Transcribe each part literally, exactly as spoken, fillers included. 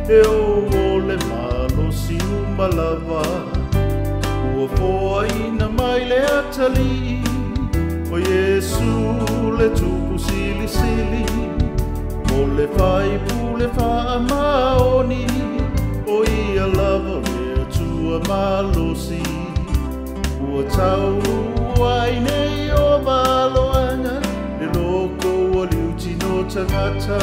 e o le malo si umalava ua foa ina mai le atali o Yesu le tupu sili sili o le fai pu le faa maoni o ia lava mea tua malosi ua tau ai nei o maloanga le loko o liuti no tangata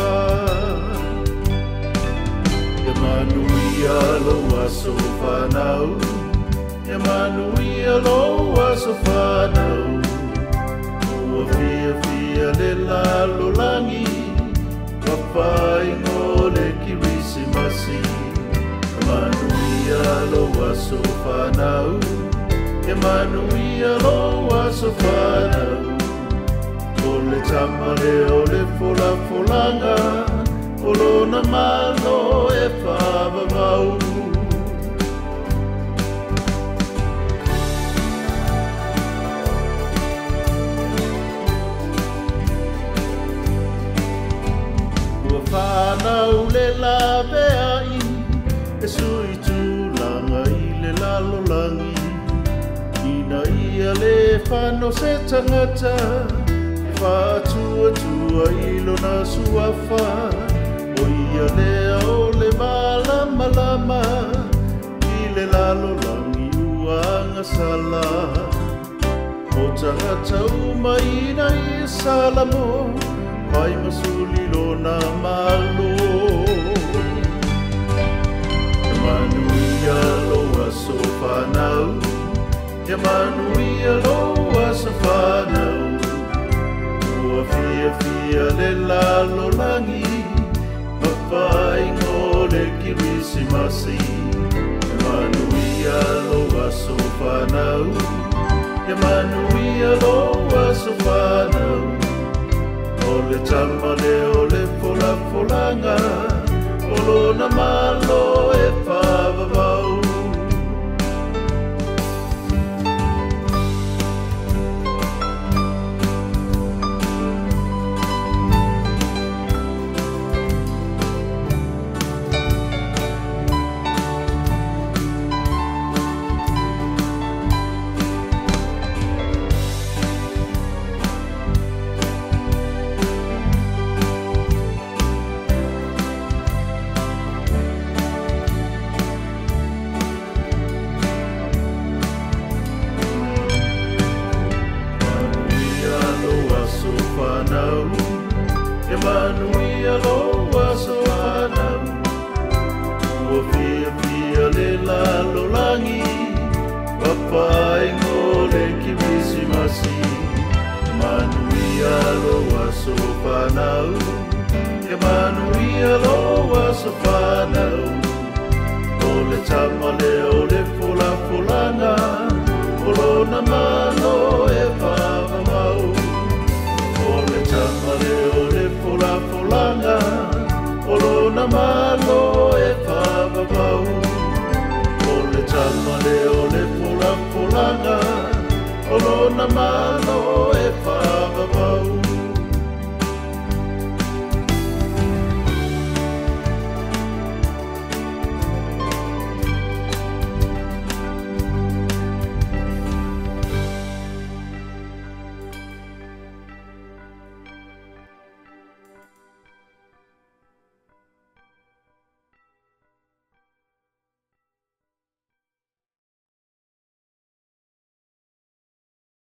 ia manuia lo aso whanau ia manuia lo aso whanau ua fia fia le lalo langi Papai ngole kirisi masi Manuia lo aso whanau E manuia lo aso whanau O le tama leo le fola folanga O lona malo e whawawau Whanau le lawe ai E sui tūlanga i le lalolangi Ina ia le whano se tangata E whātua tua i lona suafa O ia lea o le malama lama I le lalolangi uanga sala O tangata umaina i salamo Pai masuli lona malo E manuia lo aso whanau E manuia lo aso whanau Ua fia fia le lalo langi Mawhai ngore kirisi masi E manuia lo aso whanau E manuia lo aso whanau O le tama leo le fola folanga O lona malo e whawawau E manuia lo aso whanau Ua fia fia le lalo langi Papai ngole kirisi masi Manuia lo aso whanau E manuia lo aso whanau O le tama leo le fola folanga O lona ma